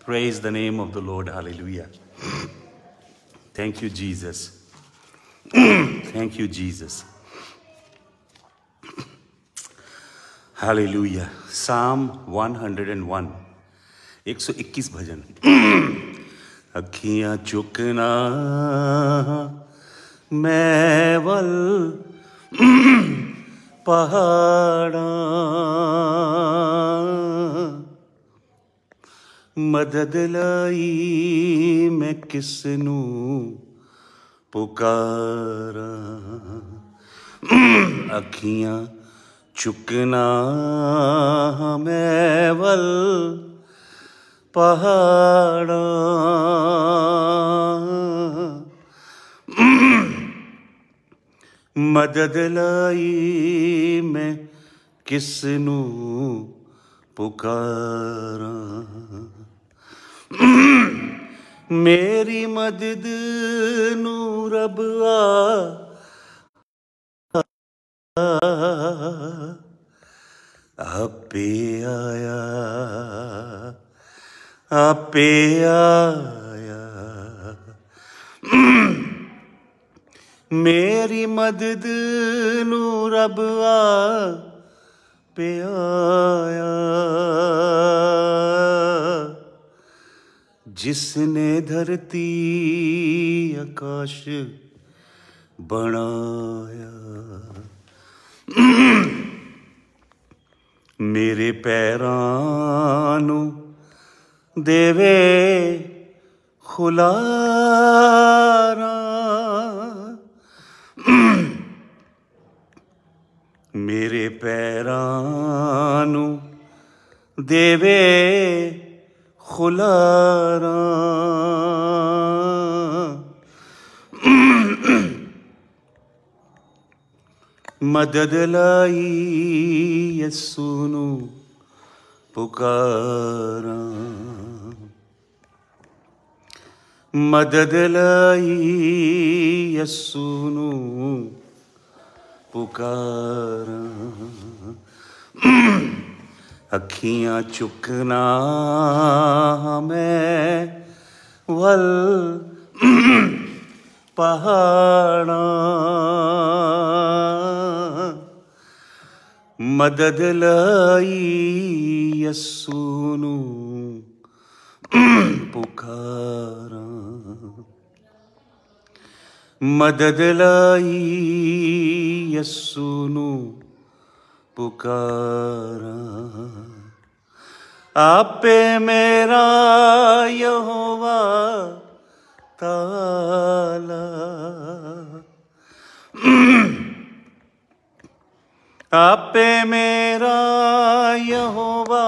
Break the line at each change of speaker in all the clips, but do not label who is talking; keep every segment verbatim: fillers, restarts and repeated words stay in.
Praise the name of the Lord. Hallelujah. Thank you, Jesus. Thank you, Jesus. Hallelujah. Psalm one oh one. एक सौ इक्कीस भजन. अखियां चुकना मैं वल पहाड़ा मदद लाई मैं किसनू पुकारा अखियां चुकना मैं वल पहाड़ा मदद लाई मैं किसनू पुकारा मेरी मदद नू रब आपे आया आपे आया मेरी मदद नू रब आपे आया जिसने धरती आकाश बनाया मेरे पैरां नू देवे खुलारा मेरे पैरां नू देवे खुलारा मदद लाई यसू नू पुकारा मदद लाई यसू नू पुकारा अखियां चुकना मैं वल पहाड़ा मदद लाई यसू नू पुकारा मदद लाई यसू नू पुकारा आपे मेरा यहोवा ताला आपे मेरा यहोवा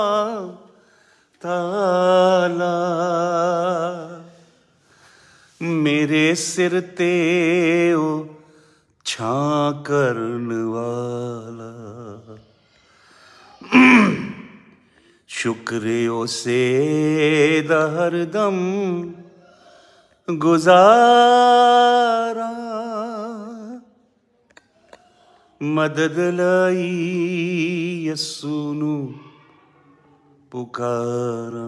ताला मेरे सिर ते ओ छां करन वाला शुक्र उसे दा हरदम गुजारा मदद लाई यसू नू पुकारा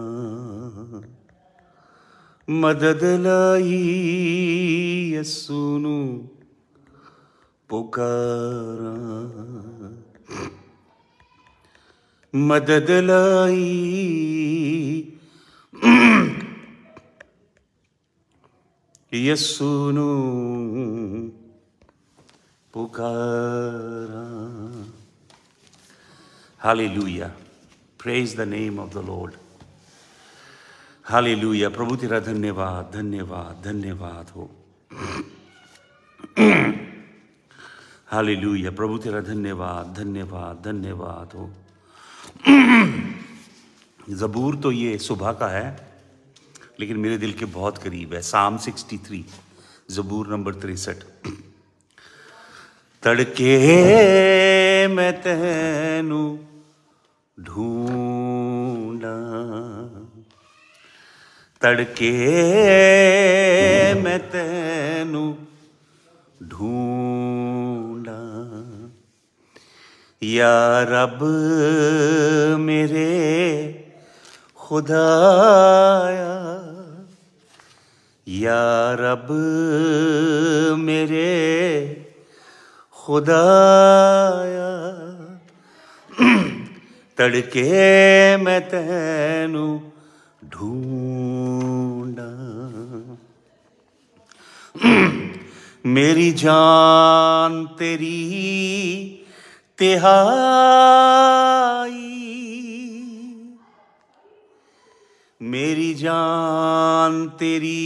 मदद लाई यसू नू पुकारा मदद लाई यसू नू पुकारा hallelujah praise the name of the lord hallelujah प्रभु तेरा धन्यवाद धन्यवाद धन्यवाद हो हालेलुया प्रभु तेरा धन्यवाद धन्यवाद धन्यवाद हो ज़बूर तो ये सुबह का है लेकिन मेरे दिल के बहुत करीब है साम सिक्सटी थ्री ज़बूर नंबर तिरसठ तड़के मैं तैनू ढूंढा तड़के मैं तैनू ढूंढा या रब मेरे खुदाया, या रब मेरे खुदाया, तड़के मैं तैनू ढूंढा, मेरी जान तेरी तिहाई, मेरी जान तेरी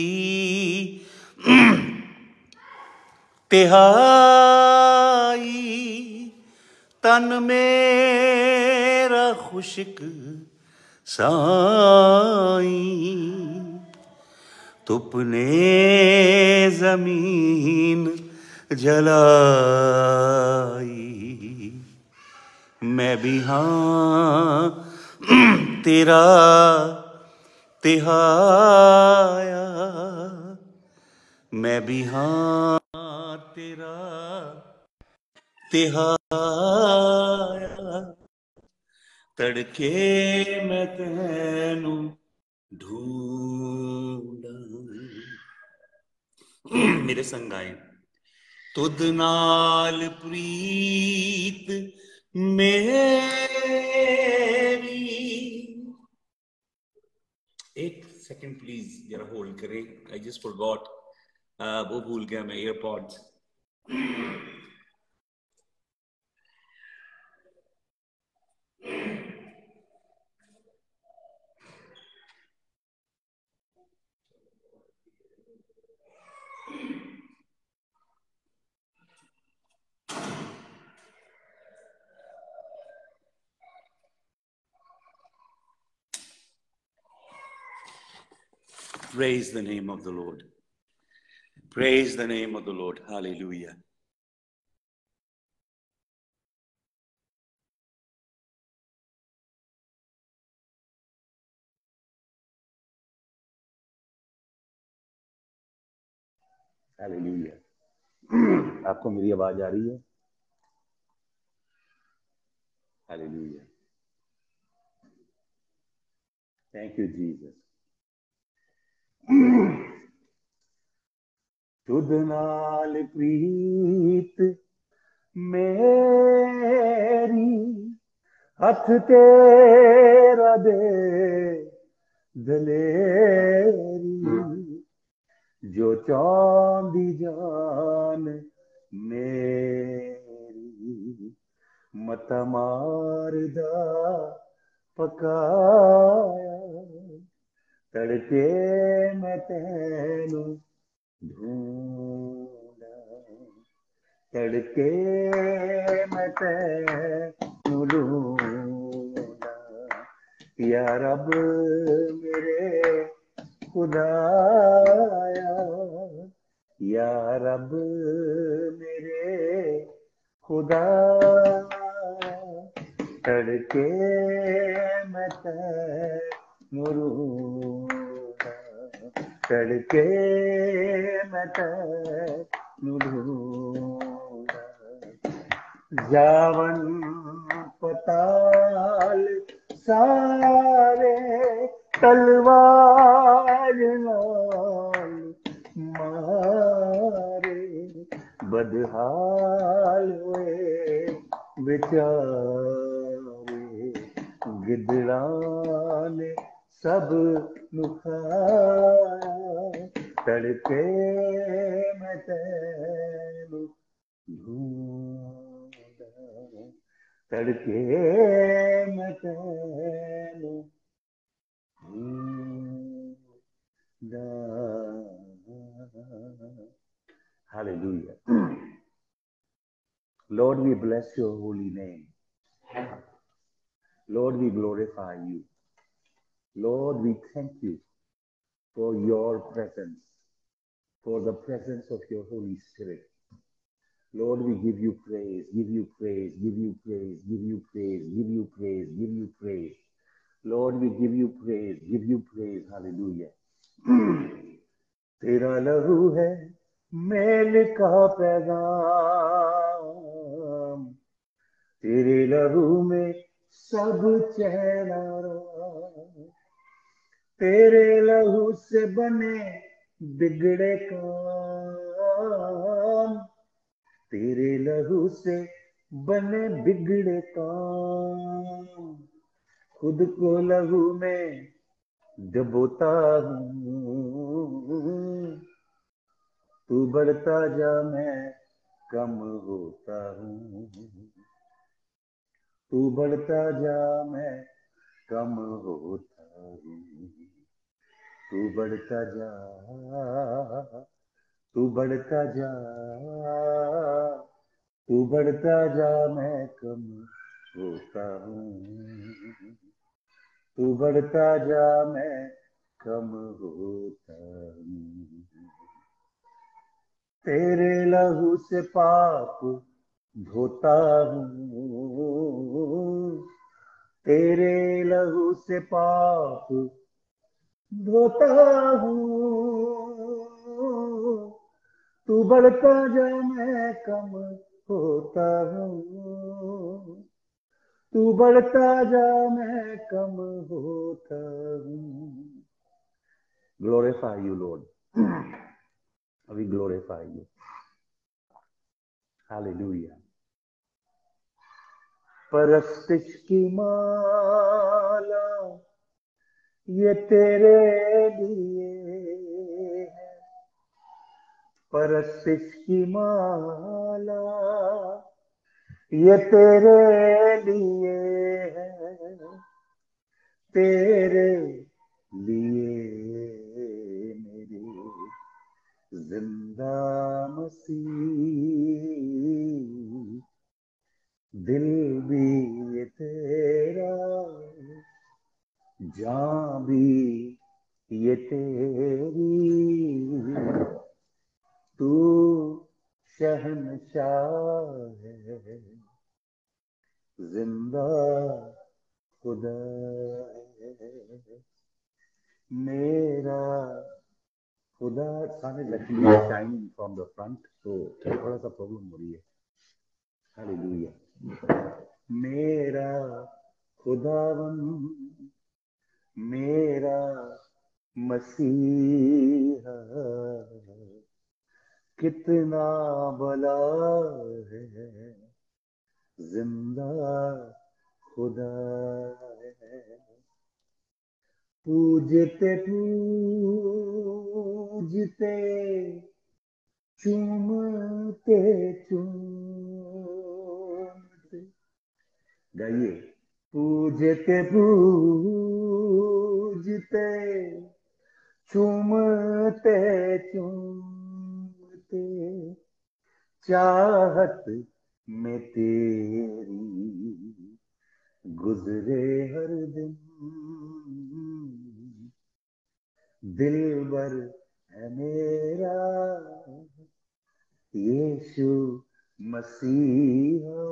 तिहाई, तन मेरा खुश्क साई, तुपने जमीन जलाई, मैं भी हाँ तेरा तिहाया, मैं भी हाँ तेरा तिहाया, तड़के मैं तैनू ढूंढा। मेरे संग आए। तुद नाल प्रीत मेरी, एक सेकंड प्लीज जरा होल्ड करें, आई जस्ट फॉरगॉट, वो भूल गया मैं AirPods. Praise the name of the Lord. Praise the name of the Lord. Hallelujah. Hallelujah. आपको मेरी आवाज आ रही है? Hallelujah. Thank you, Jesus. तुद नाल प्रीत मेरी, हथ तेरा दे दलेरी, जो चांदी जान मेरी, मत मारदा पकाया, तड़के मैं तैनू ढूंढा, तड़के मैं तैनू ढूंढा, या रब मेरे खुदाया, या रब मेरे खुदाया, तड़के मैं तैनू ढूंढा, तड़के मैं तैनू ढूंढा, जावन पताल सारे तलवार नाल मारे, बदहाल हुए बेचारे, गिदड़ां ने सब नुखाया, तड़के मैं तैनू ढूंढा, तड़के मैं तैनू ढूंढा। Hallelujah. Lord, we bless your holy name. Lord, we glorify you. Lord, we thank you for your presence, for the presence of your Holy Spirit. Lord, we give you praise, give you praise, give you praise, give you praise, give you praise, give you praise. Lord, we give you praise, give you praise. Hallelujah. तेरा लहू है mail का पैगाम, तेरे लहू में सब चेहरा, तेरे लहू से बने बिगड़े काम, तेरे लहू से बने बिगड़े काम, खुद को लहू में डुबोता हूँ, तू बढ़ता जा मैं कम होता हूँ, तू बढ़ता जा मैं कम होता हूँ, तू बढ़ता जा, तू बढ़ता जा, तू बढ़ता जा मैं कम होता हूँ, तू बढ़ता जा मैं कम होता हूँ। तेरे लहू से पाप धोता हूँ, तेरे लहू से पाप धोता हूँ, तू बढ़ता जा मैं कम होता हूँ, तू बढ़ता जा मैं कम होता हूँ। Glorify you, Lord. We glorify you. Hallelujah. परस्तिश की माला ये तेरे लिए है, परस्तिश की माला ये तेरे लिए है, तेरे लिए मेरे जिंदा मसीह, दिल भी ये तेरा, जान भी ये तेरी, तू शहंशाह है, जिंदा खुदा है मेरा खुदा। sun is actually shining from the front, so थोड़ा सा प्रॉब्लम हो रही है। हालेलुया। मेरा खुदावन मेरा मसीहा कितना भला है, जिंदा खुदा है। पूजते पूजते चूमते चूमते, गाइए। पूजते पूजते चूमते चूमते, चाहत में तेरी गुजरे हर दिन, दिलबर है मेरा यीशु मसीहा,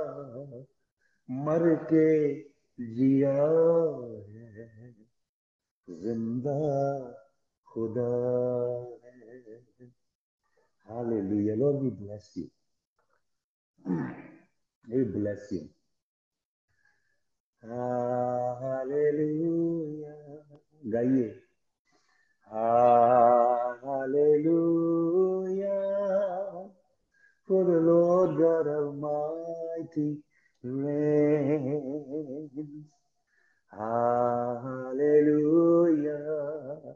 मर के जिया है, जिंदा खुदा है। Hallelujah. Lord, we bless you. We bless you. Hallelujah. गाइए। Hallelujah. For the Lord God Almighty reigns. Hallelujah.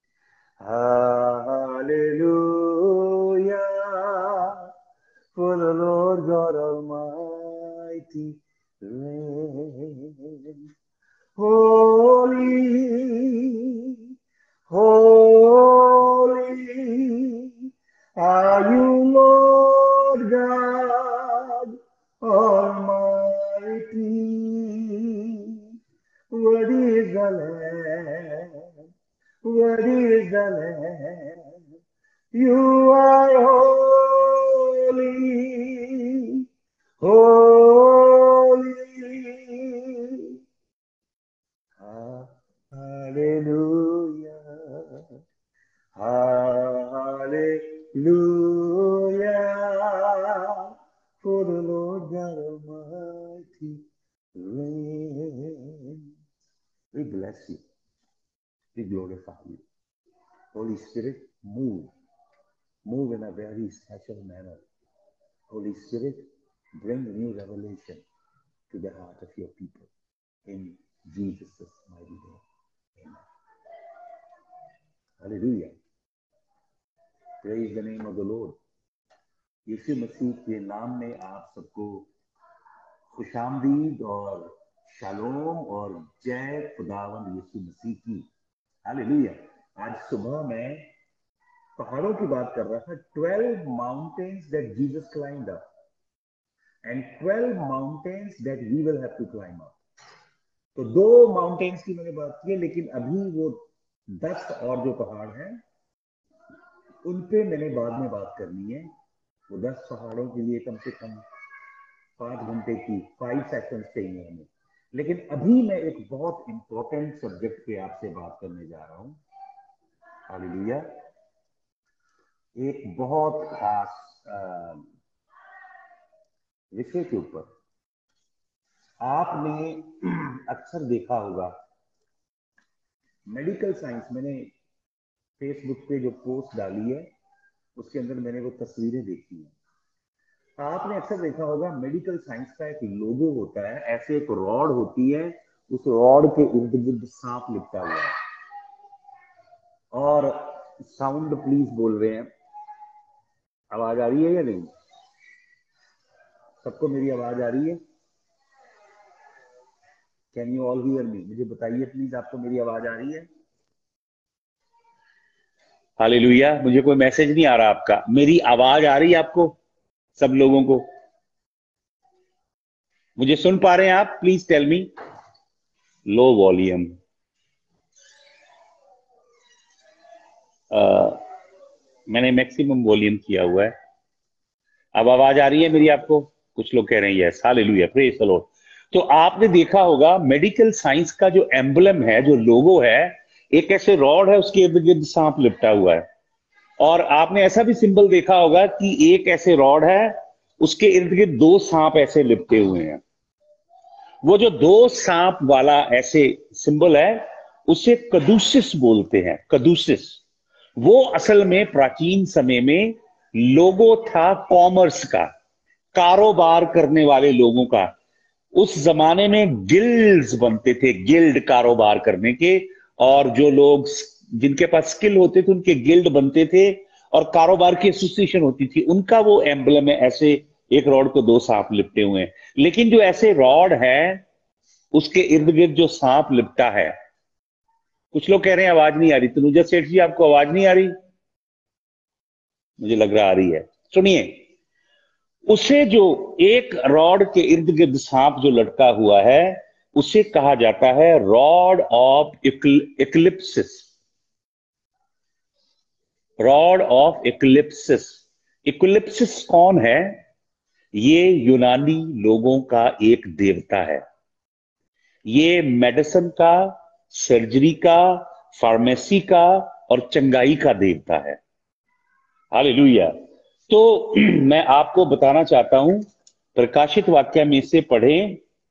Hallelujah. For the Lord God Almighty reigns. Holy, holy are you, Lord God Almighty. Worthy is the Lamb, worthy is the Lamb. You are holy, holy. Hallelujah, hallelujah, for the Lord God Almighty reigns. We bless you. we glorify you. Holy Spirit, move. Move in a very special manner. Holy Spirit, bring new revelation to the heart of your people. In Jesus' mighty name. Amen. Hallelujah. Praise the name of the Lord. यीशु मसीह के नाम में आप सबको खुशामदीद और shalom और जय खुदावंद यीशु मसीह की। हालेलुया। आज सुबह मैं पहाड़ों की बात कर रहा था। Twelve mountains that Jesus climbed up and twelve mountains that we will have to climb up. तो दो माउंटेन्स की मैंने बात की, लेकिन अभी वो दस और जो पहाड़ हैं उन पे मैंने बाद में बात करनी है। वो दस पहाड़ों के लिए कम से कम पांच घंटे की फाइव सेशंस चाहिए हमें। लेकिन अभी मैं एक बहुत इंपॉर्टेंट सब्जेक्ट पे आपसे बात करने जा रहा हूं। हालेलुया। एक बहुत खास विषय के ऊपर। आपने अक्सर देखा होगा मेडिकल साइंस, मैंने फेसबुक पे जो पोस्ट डाली है उसके अंदर मैंने वो तस्वीरें देखी हैं। आपने अक्सर देखा होगा मेडिकल साइंस का एक लोगो होता है, ऐसे एक रॉड होती है, उस रॉड के इर्द गिर्द सांप लिपटा हुआ है। और साउंड प्लीज बोल रहे हैं, आवाज आ रही है या नहीं? सबको मेरी आवाज आ रही है? Can you all hear me? मुझे बताइए प्लीज, आपको मेरी आवाज आ रही है? हालेलुया। मुझे कोई मैसेज नहीं आ रहा आपका। मेरी आवाज आ रही है आपको सब लोगों को? मुझे सुन पा रहे हैं आप? Please tell me. Low volume. मैंने मैक्सिमम वॉल्यूम किया हुआ है। अब आवाज आ रही है मेरी आपको? कुछ लोग कह रहे हैं yes. Hallelujah, praise the lord. तो आपने देखा होगा मेडिकल साइंस का जो एम्बलम है, जो लोगो है, एक ऐसे रॉड है, उसके इर्द गिर्द सांप लिपटा हुआ है। और आपने ऐसा भी सिंबल देखा होगा कि एक ऐसे रॉड है, उसके इर्द गिर्द दो सांप ऐसे लिपटे हुए हैं। वो जो दो सांप वाला ऐसे सिंबल है उसे कदूसिस बोलते हैं। कदूसिस वो असल में प्राचीन समय में लोगो था कॉमर्स का, कारोबार करने वाले लोगों का। उस जमाने में गिल्ड्स बनते थे, गिल्ड कारोबार करने के, और जो लोग जिनके पास स्किल होते थे उनके गिल्ड बनते थे और कारोबार की एसोसिएशन होती थी। उनका वो एम्बलम है, ऐसे एक रॉड को दो सांप लिपटे हुए हैं। लेकिन जो ऐसे रॉड है उसके इर्द गिर्द जो सांप लिपटा है, कुछ लोग कह रहे हैं आवाज नहीं आ रही। तनुजा सेठ जी, आपको आवाज नहीं आ रही? मुझे लग रहा आ रही है। सुनिए, उसे जो एक रॉड के इर्द गिर्द सांप जो लटका हुआ है उसे कहा जाता है rod of Asclepius. Rod of Asclepius. Asclepius कौन है? ये यूनानी लोगों का एक देवता है। ये मेडिसिन का, सर्जरी का, फार्मेसी का और चंगाई का देवता है। हालेलुया। तो मैं आपको बताना चाहता हूं, प्रकाशित वाक्य में से पढ़ें,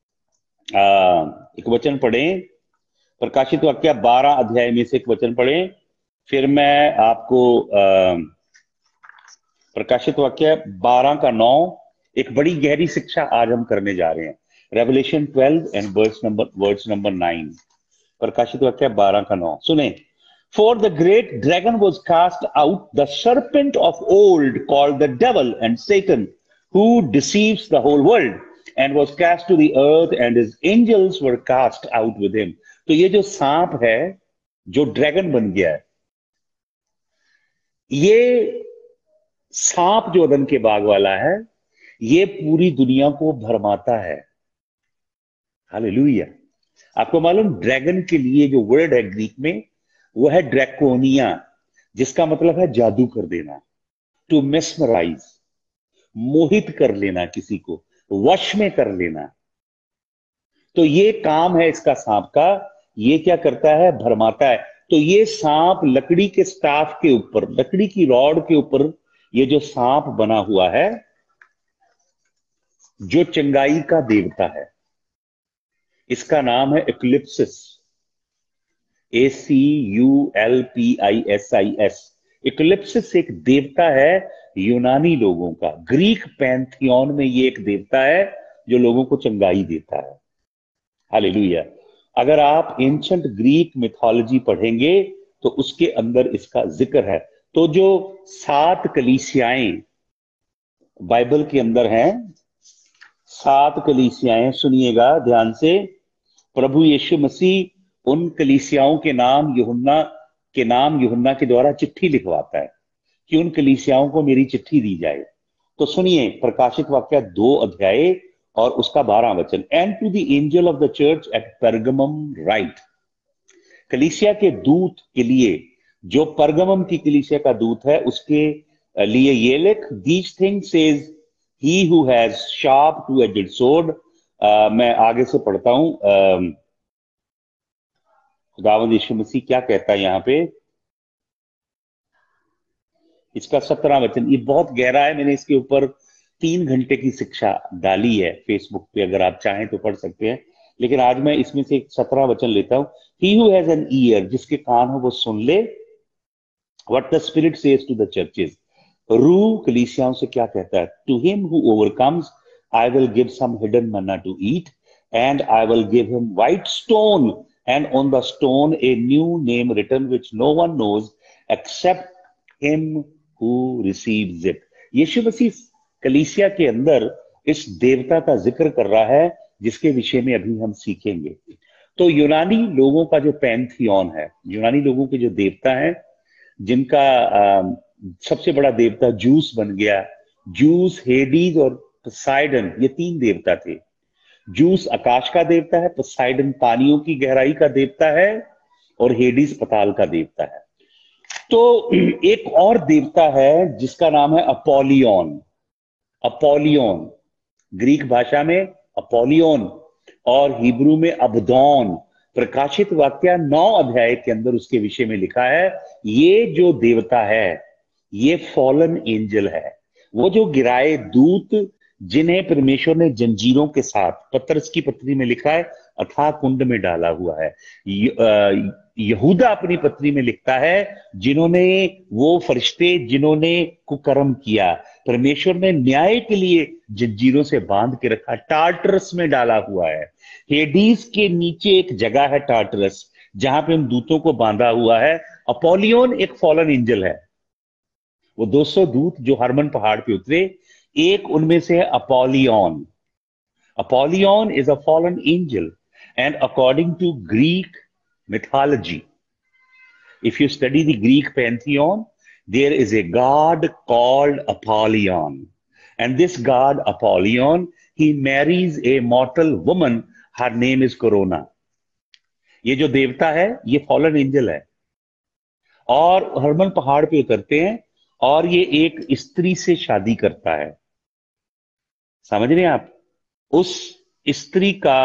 एक वचन पढ़ें। प्रकाशित वाक्य बारह अध्याय में से एक वचन पढ़ें, फिर मैं आपको आ, प्रकाशित वाक्य बारह का नौ, एक बड़ी गहरी शिक्षा आज हम करने जा रहे हैं। Revelation twelve and verse number verse number nine. प्रकाशित वाक्य बारह का नौ सुने। For the great dragon was cast out, the serpent of old, called the devil and Satan, who deceives the whole world, and was cast to the earth, and his angels were cast out with him. तो ये जो सांप है, जो dragon बन गया है, ये सांप जो अदन के बाग वाला है, ये पूरी दुनिया को भरमाता है। हालेलुया। आपको मालूम, ड्रैगन के लिए जो वर्ड है ग्रीक में वो है ड्रैकोनिया, जिसका मतलब है जादू कर देना, टू मेस्मराइज, मोहित कर लेना, किसी को वश में कर लेना। तो ये काम है इसका, सांप का। ये क्या करता है? भरमाता है। तो ये सांप लकड़ी के स्टाफ के ऊपर, लकड़ी की रॉड के ऊपर ये जो सांप बना हुआ है, जो चंगाई का देवता है, इसका नाम है Asclepius. A C U L P I S I S. Asclepius एक देवता है यूनानी लोगों का। ग्रीक पैंथियन में ये एक देवता है जो लोगों को चंगाई देता है। हालेलुया। अगर आप एंशंट ग्रीक मिथोलॉजी पढ़ेंगे तो उसके अंदर इसका जिक्र है। तो जो सात कलीसियाएं बाइबल के अंदर हैं, सात कलीसियाएं, सुनिएगा ध्यान से। प्रभु यीशु मसीह उन कलीसियाओं के नाम यूहन्ना के नाम यूहन्ना के द्वारा चिट्ठी लिखवाता है कि उन कलीसियाओं को मेरी चिट्ठी दी जाए। तो सुनिए, प्रकाशित वाक्य दो अध्याय और उसका बारह वचन। And to the angel of the church at Pergamum right. कलीसिया के दूत के लिए, जो परगमम की कलीसिया का दूत है उसके लिए ये लिख, these things says he who has sharp two edged sword. मैं आगे से पढ़ता हूं। uh, खुदावंद यीशु मसीह क्या कहता है यहां पे, इसका सत्रह वचन। ये बहुत गहरा है, मैंने इसके ऊपर तीन घंटे की शिक्षा डाली है फेसबुक पे, अगर आप चाहें तो पढ़ सकते हैं, लेकिन आज मैं इसमें से सत्रह वचन लेता हूं। He who has an ear, जिसके कान हो वो सुन ले, what the spirit says to the churches. रू कलीसियाओं से क्या कहता है, to him who overcomes I will give some hidden manna to eat, and I will give him white stone, and on the stone a new name written which no one knows except him who receives it. यीशु मसीह कलीसिया के अंदर इस देवता का जिक्र कर रहा है जिसके विषय में अभी हम सीखेंगे। तो यूनानी लोगों का जो पैंथियन है, यूनानी लोगों के जो देवता हैं, जिनका आ, सबसे बड़ा देवता जूस बन गया। जूस, हेडीज और पोसाइडन, ये तीन देवता थे। जूस आकाश का देवता है, पोसाइडन पानियों की गहराई का देवता है, और हेडीज पताल का देवता है। तो एक और देवता है जिसका नाम है अपोलियन। अपोलियन, ग्रीक भाषा में अपोलियन और हिब्रू में अबदौन। प्रकाशित वाक्य नौ अध्याय के अंदर उसके विषय में लिखा है। ये जो देवता है ये फॉलन एंजल है, वो जो गिराए दूत जिन्हें परमेश्वर ने जंजीरों के साथ, पतरस की पत्री में लिखा है, अथाह कुंड में डाला हुआ है। यहूदा अपनी पत्री में लिखता है, जिन्होंने वो फरिश्ते जिन्होंने कुकर्म किया, परमेश्वर ने न्याय के लिए जंजीरों से बांध के रखा, टार्टरस में डाला हुआ है। हेडीज के नीचे एक जगह है टार्टरस, जहां पे उन दूतों को बांधा हुआ है। अपोलियन एक फॉलन एंजल है। वो दो सौ दूत जो हरमन पहाड़ पे उतरे, एक उनमें से है Apollyon. Apollyon is a fallen angel, and according to Greek mythology, if you study the Greek pantheon, there is a god called Apollyon, and this god Apollyon, he marries a mortal woman, her name is Corona. ये जो देवता है ये fallen angel है, और हरमन पहाड़ पे उतरते हैं और ये एक स्त्री से शादी करता है। समझ रहे हैं आप? उस स्त्री का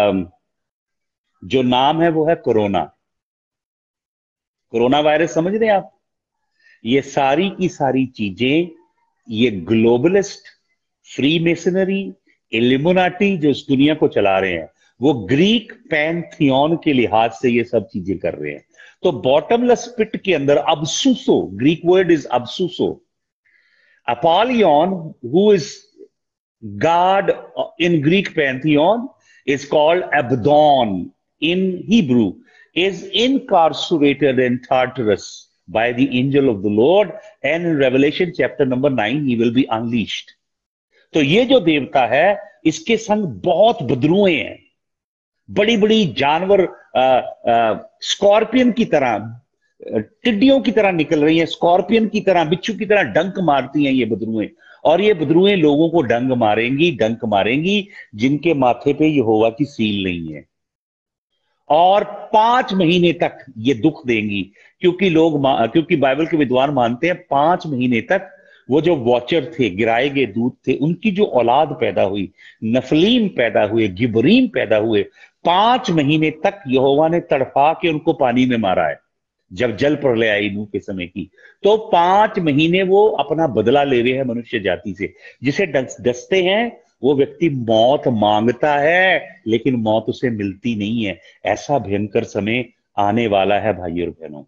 जो नाम है वो है कोरोना। कोरोना वायरस, समझ रहे हैं आप? ये सारी की सारी चीजें, ये ग्लोबलिस्ट, फ्री मेसनरी, इल्यूमिनाटी जो इस दुनिया को चला रहे हैं, वो ग्रीक पैंथियन के लिहाज से ये सब चीजें कर रहे हैं। तो बॉटमलेस पिट के अंदर abyssos, Greek word is abyssos. Apollyon, who is God in Greek pantheon, is called Abaddon in Hebrew, is incarcerated in Tartarus by the angel of the Lord, and in Revelation chapter number nine he will be unleashed. तो ये जो देवता है इसके संग बहुत बदरुएं हैं, बड़ी बड़ी जानवर, स्कॉर्पियन की तरह, टिड्डियों की तरह निकल रही हैं, स्कॉर्पियन की तरह, बिच्छू की तरह डंक मारती हैं ये बदरुएं, और ये बदरुएं लोगों को डंक मारेंगी, डंक मारेंगी जिनके माथे पे यहोवा की सील नहीं है, और पांच महीने तक ये दुख देंगी, क्योंकि लोग, क्योंकि बाइबल के विद्वान मानते हैं पांच महीने तक वो जो वॉचर थे, गिराए गए दूत थे, उनकी जो औलाद पैदा हुई, नफलीम पैदा हुए, गिबरीम पैदा हुए, पांच महीने तक यहोवा ने तड़पा के उनको पानी में मारा है। जब जल प्रलय आई नूह के समय की, तो पांच महीने वो अपना बदला ले रहे हैं मनुष्य जाति से। जिसे डसते हैं वो व्यक्ति मौत मांगता है, लेकिन मौत उसे मिलती नहीं है। ऐसा भयंकर समय आने वाला है भाई और बहनों।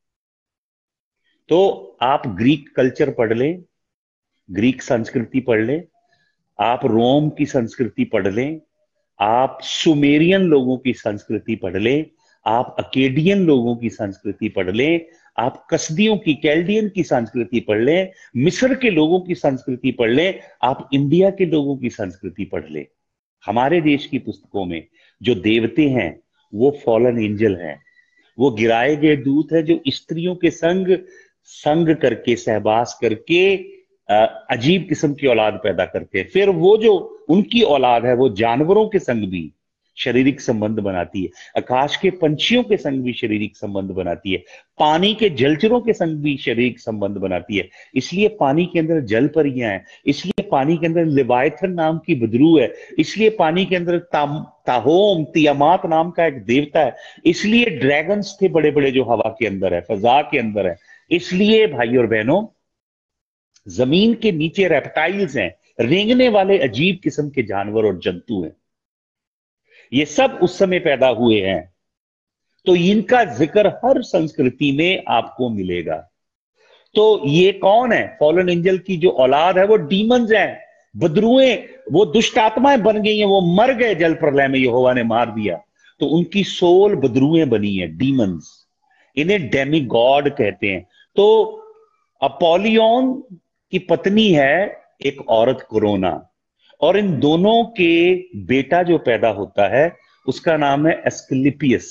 तो आप ग्रीक कल्चर पढ़ लें, ग्रीक संस्कृति पढ़ लें, आप रोम की संस्कृति पढ़ लें, आप सुमेरियन लोगों की संस्कृति पढ़ लें, आप अकेडियन लोगों की संस्कृति पढ़ लें, आप कसदियों की, कैल्डियन की संस्कृति पढ़ लें, मिस्र के लोगों की संस्कृति पढ़ लें, आप इंडिया के लोगों की संस्कृति पढ़ लें। हमारे देश की पुस्तकों में जो देवते हैं वो फॉलन एंजल हैं, वो गिराए गए दूत है जो स्त्रियों के संग संग करके, सहवास करके अजीब किस्म की औलाद पैदा करते हैं। फिर वो जो उनकी औलाद है वो जानवरों के संग भी शारीरिक संबंध बनाती है, आकाश के पंछियों के संग भी शारीरिक संबंध बनाती है, पानी के जलचरों के संग भी शारीरिक संबंध बनाती है। इसलिए पानी के अंदर जल परियां हैं, इसलिए पानी के अंदर लिवायथन नाम की बदरू है, इसलिए पानी के अंदर ता, ताहोम तियामात नाम का एक देवता है, इसलिए ड्रैगन्स थे बड़े बड़े जो हवा के अंदर है, फजा के अंदर है। इसलिए भाई और बहनों, जमीन के नीचे रेप्टाइल्स हैं, रेंगने वाले अजीब किस्म के जानवर और जंतु हैं, ये सब उस समय पैदा हुए हैं। तो इनका जिक्र हर संस्कृति में आपको मिलेगा। तो ये कौन है? फॉलन एंजल की जो औलाद है वो डीमंस हैं, बदरुएं, वो दुष्ट आत्माएं बन गई हैं, वो मर गए जल प्रलय में, यहोवा ने मार दिया, तो उनकी सोल बदरुएं बनी है, डीमंस। इन्हें डेमी गॉड कहते हैं। तो अपोलियन की पत्नी है एक औरत कोरोना, और इन दोनों के बेटा जो पैदा होता है उसका नाम है एस्क्लिपियस।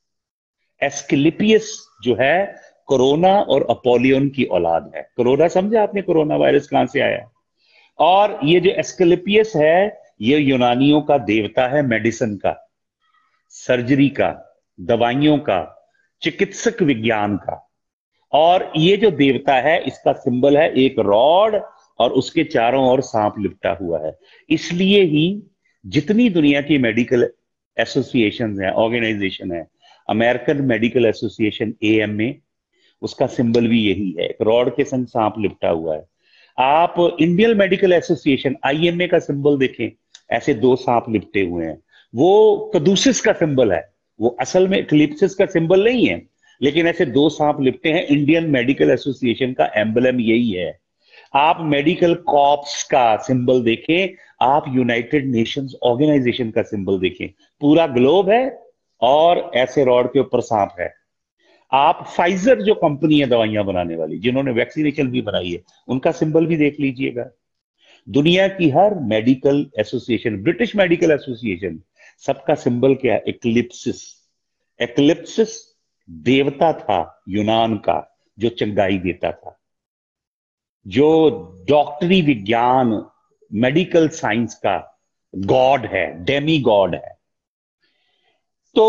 एस्क्लिपियस जो है कोरोना और अपोलियन की औलाद है। कोरोना समझा आपने, कोरोना वायरस कहां से आया? और ये जो एस्क्लिपियस है ये यूनानियों का देवता है, मेडिसिन का, सर्जरी का, दवाइयों का, चिकित्सक विज्ञान का। और ये जो देवता है इसका सिंबल है एक रॉड और उसके चारों ओर सांप लिपटा हुआ है। इसलिए ही जितनी दुनिया की मेडिकल एसोसिएशन है, ऑर्गेनाइजेशन है, American medical association A M A, उसका सिंबल भी यही है, एक रॉड के संग सांप लिपटा हुआ है। आप Indian medical association I M A का सिंबल देखें, ऐसे दो सांप लिपटे हुए हैं, वो कदूसिस का सिंबल है, वो असल में इक्लिप्सिस का सिंबल नहीं है, लेकिन ऐसे दो सांप लिपटे हैं। इंडियन मेडिकल एसोसिएशन का एम्बलम यही है। आप मेडिकल कॉर्प्स का सिंबल देखें, आप यूनाइटेड नेशंस ऑर्गेनाइजेशन का सिंबल देखें, पूरा ग्लोब है और ऐसे रॉड के ऊपर सांप है। आप फाइजर जो कंपनी है दवाइयां बनाने वाली, जिन्होंने वैक्सीनेशन भी बनाई है, उनका सिंबल भी देख लीजिएगा। दुनिया की हर medical association, British medical association, सबका सिंबल क्या है? इक्लिप्सिस। इक्लिप्सिस देवता था यूनान का जो चंगाई देता था, जो डॉक्टरी विज्ञान, मेडिकल साइंस का गॉड है, डेमी गॉड है। तो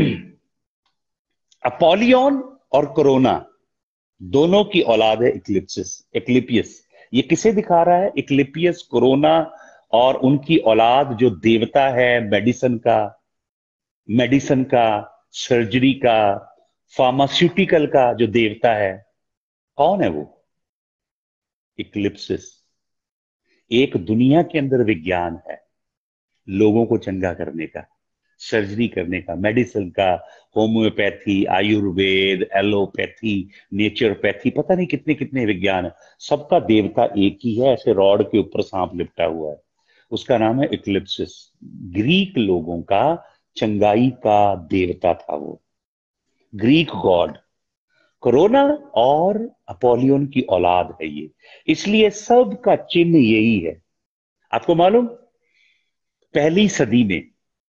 अपोलियन और कोरोना दोनों की औलाद है इक्लिप्सिस, इक्लिपियस। ये किसे दिखा रहा है? इक्लिपियस, कोरोना और उनकी औलाद जो देवता है मेडिसिन का, मेडिसिन का, सर्जरी का, फार्मास्यूटिकल का जो देवता है, कौन है वो? इक्लिप्सिस। एक दुनिया के अंदर विज्ञान है लोगों को चंगा करने का, सर्जरी करने का, मेडिसिन का, होम्योपैथी, आयुर्वेद, एलोपैथी, नेचुरोपैथी, पता नहीं कितने कितने विज्ञान है, सबका देवता एक ही है, ऐसे रॉड के ऊपर सांप लिपटा हुआ है, उसका नाम है इक्लिप्सिस। ग्रीक लोगों का चंगाई का देवता था वो, ग्रीक गॉड। कोरोना और अपोलियन की औलाद है ये, इसलिए सबका चिन्ह यही है। आपको मालूम, पहली सदी में,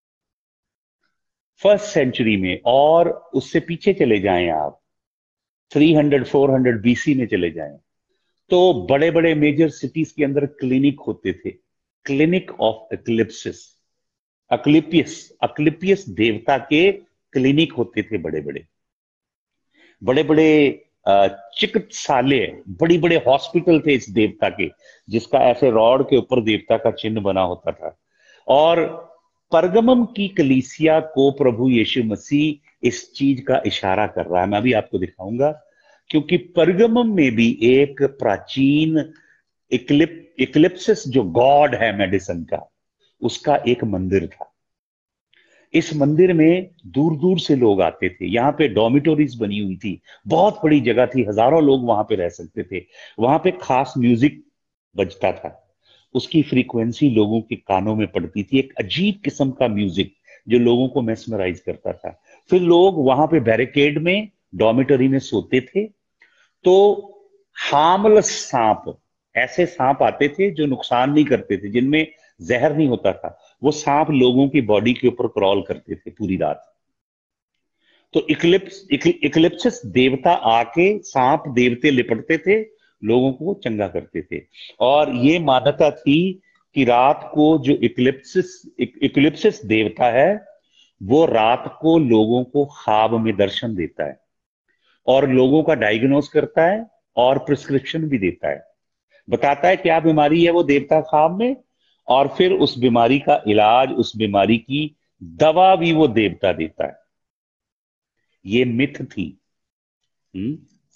फर्स्ट सेंचुरी में, और उससे पीछे चले जाएं आप, तीन सौ चार सौ बीसी में चले जाएं, तो बड़े बड़े मेजर सिटीज के अंदर क्लिनिक होते थे, clinic of Asclepius. Asclepius, Asclepius देवता के क्लिनिक होते थे, बड़े बड़े बड़े बड़े चिकित्सालय, बड़ी बड़े हॉस्पिटल थे इस देवता के, जिसका ऐसे रॉड के ऊपर देवता का चिन्ह बना होता था। और परगमम की कलीसिया को प्रभु यीशु मसीह इस चीज का इशारा कर रहा है, मैं भी आपको दिखाऊंगा, क्योंकि परगमम में भी एक प्राचीन इक्लिप इक्लिप्सिस जो गॉड है मेडिसिन का, उसका एक मंदिर था। इस मंदिर में दूर दूर से लोग आते थे। यहाँ पे डॉर्मिटोरीज बनी हुई थी, बहुत बड़ी जगह थी, हजारों लोग वहां पे रह सकते थे। वहां पे खास म्यूजिक बजता था, उसकी फ्रीक्वेंसी लोगों के कानों में पड़ती थी, एक अजीब किस्म का म्यूजिक जो लोगों को मेस्मराइज करता था। फिर लोग वहां पे बैरिकेड में डॉर्मिटरी में सोते थे। तो हार्मलेस सांप, ऐसे सांप आते थे जो नुकसान नहीं करते थे, जिनमें जहर नहीं होता था, वो सांप लोगों की बॉडी के ऊपर क्रॉल करते थे पूरी रात। तो इक्लिप्स इक्लिप्सिस देवता आके सांप देवते लिपटते थे, लोगों को चंगा करते थे। और ये मान्यता थी कि रात को जो इक्लिप्सिस इक्लिप्सिस देवता है वो रात को लोगों को ख्वाब में दर्शन देता है और लोगों का डायग्नोस करता है और प्रिस्क्रिप्शन भी देता है, बताता है क्या बीमारी है वो देवता ख्वाब में, और फिर उस बीमारी का इलाज, उस बीमारी की दवा भी वो देवता देता है। ये मिथ थी। हुँ?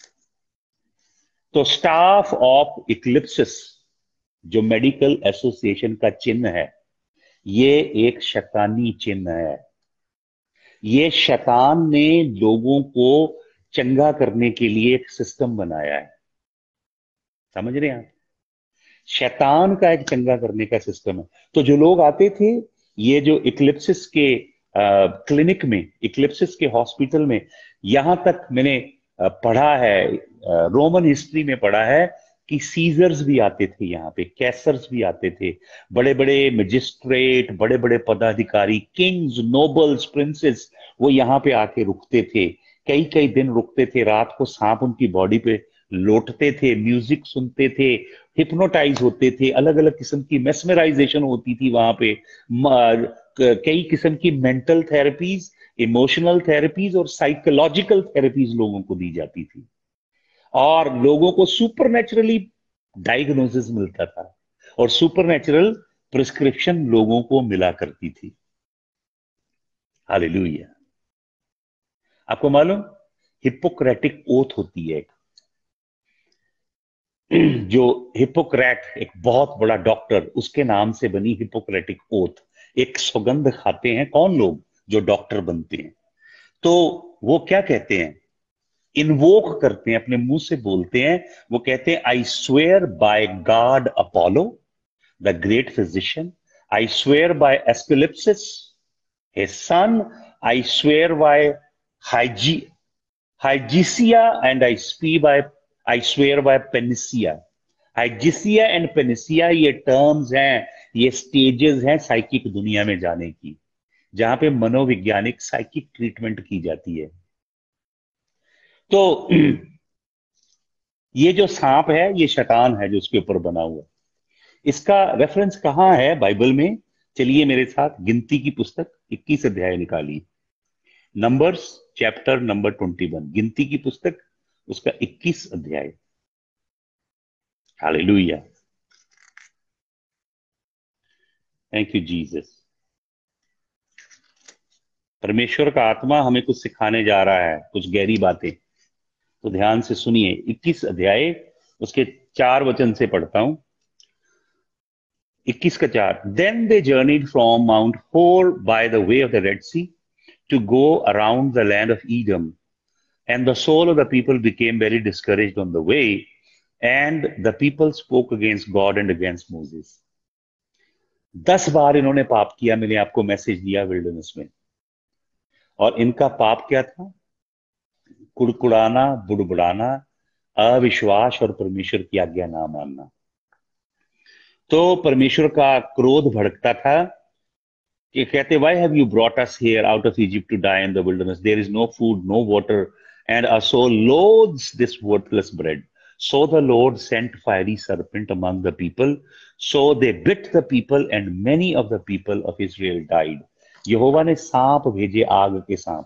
तो स्टाफ ऑफ इक्लिप्सिस जो मेडिकल एसोसिएशन का चिन्ह है, ये एक शैतानी चिन्ह है। ये शैतान ने लोगों को चंगा करने के लिए एक सिस्टम बनाया है। समझ रहे हैं आप? शैतान का एक चंगा करने का सिस्टम है। तो जो लोग आते थे, ये जो इक्लिप्सिस के क्लिनिक में, इक्लिप्सिस के हॉस्पिटल में, यहां तक मैंने आ, पढ़ा है, रोमन हिस्ट्री में पढ़ा है कि सीजर्स भी आते थे यहाँ पे, कैसर्स भी आते थे, बड़े बड़े मजिस्ट्रेट, बड़े बड़े पदाधिकारी, किंग्स, नोबल्स, प्रिंसेस, वो यहाँ पे आके रुकते थे, कई कई दिन रुकते थे। रात को सांप उनकी बॉडी पे लौटते थे, म्यूजिक सुनते थे, हिप्नोटाइज होते थे, अलग अलग किस्म की मेस्मराइजेशन होती थी वहां पे। कई किस्म की मेंटल थेरेपीज, इमोशनल थेरेपीज और साइकोलॉजिकल थेरेपीज लोगों को दी जाती थी, और लोगों को सुपरनेचुरली डायग्नोसिस मिलता था और सुपरनेचुरल प्रिस्क्रिप्शन लोगों को मिला करती थी। हालेलुया। आपको मालूम, हिपोक्रेटिक ओथ होती है, जो हिपोक्रेट एक बहुत बड़ा डॉक्टर, उसके नाम से बनी हिपोक्रेटिक ओथ। एक सौगंध खाते हैं कौन लोग? जो डॉक्टर बनते हैं। तो वो क्या कहते हैं? इन्वोक करते हैं, अपने मुंह से बोलते हैं, वो कहते हैं, I swear by god Apollo the great physician, I swear by Asclepius his son, I swear by hygie Hygieia and I spee by I swear by Panacea. Hygieia and Panacea ये टर्म्स हैं, ये stages हैं psychic दुनिया में जाने की, जहां पे मनोवैज्ञानिक साइकिक ट्रीटमेंट की जाती है। तो ये जो सांप है ये शैतान है जो उसके ऊपर बना हुआ। इसका रेफरेंस कहां है बाइबल में? चलिए मेरे साथ गिनती की पुस्तक इक्कीस अध्याय निकालिए। नंबर्स चैप्टर नंबर इक्कीस, गिनती की पुस्तक उसका इक्कीस अध्याय। Hallelujah, thank you Jesus. परमेश्वर का आत्मा हमें कुछ सिखाने जा रहा है, कुछ गहरी बातें, तो ध्यान से सुनिए। इक्कीस अध्याय उसके चार वचन से पढ़ता हूं। इक्कीस का चार। Then they journeyed from Mount Hor by the way of the Red Sea to go around the land of Edom, and the soul of the people became very discouraged on the way, and the people spoke against God and against Moses. दस बार इन्होंने पाप किया, मैंने आपको message दिया wilderness में। और इनका पाप क्या था? कुड़कुड़ाना, बुड़बुड़ाना, अविश्वास और परमेश्वर की आज्ञा ना मानना। तो परमेश्वर का क्रोध भड़कता था कि कहते, why have you brought us here out of Egypt to die in the wilderness, there is no food, no water, and our soul loathes this worthless bread. So the lord sent fiery serpents among the people, so they bit the people and many of the people of Israel died. यहोवा ने सांप भेजे, आग के सांप,